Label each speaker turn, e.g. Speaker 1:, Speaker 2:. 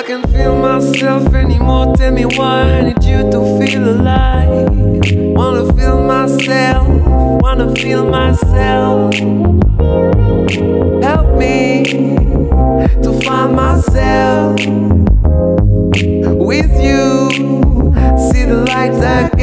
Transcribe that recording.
Speaker 1: can't feel myself anymore. Tell me why I need you to feel alive. Wanna feel myself, wanna feel myself. Help me to find myself with you. See the light that